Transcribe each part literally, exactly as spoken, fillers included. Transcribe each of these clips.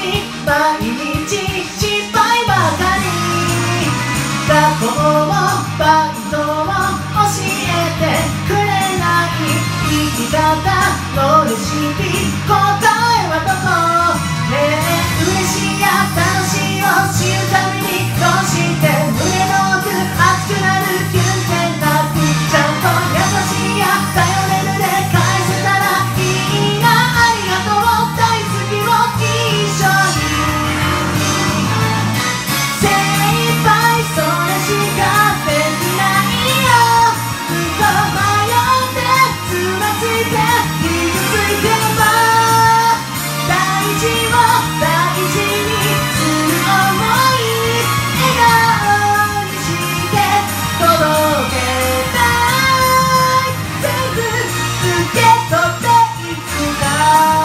毎日失敗ばかり。学校もバイトも教えてくれない生き方のレシピ、答えはどこ？ねえ嬉しいや楽しいを知るためにどうして胸の奥熱くなるキュンってなく、ちゃんと優しいや頼れるで返せたらいいな。ありがとう大好きを一緒に精一杯それしかできないよ。ずっと迷ってつまずいて傷ついても大事を大事にする想い、笑顔にして届けたい。全部受け取っていつか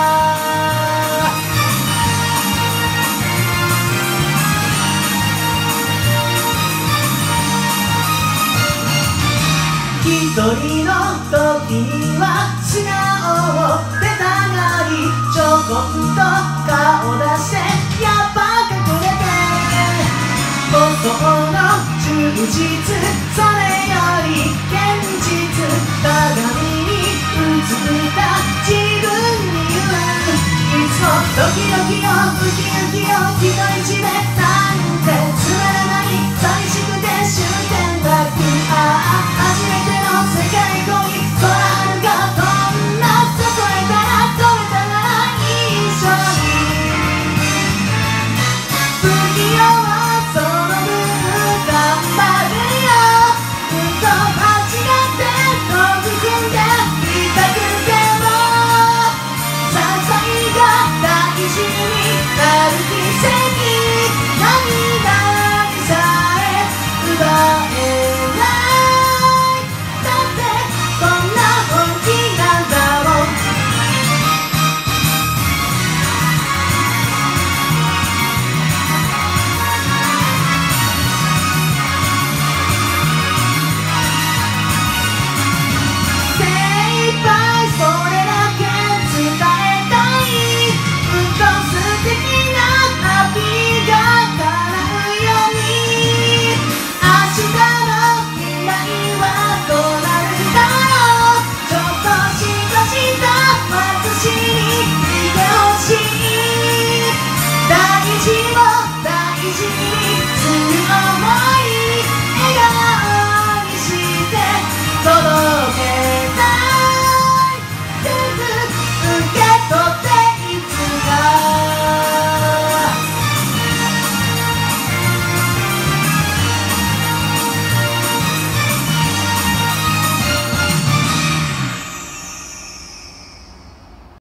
一人の時には素顔を出たがり、ちょこっと顔出してやっぱ隠れて本当の充実、それより現実、鏡に映った自分に言う、いつもドキドキを受け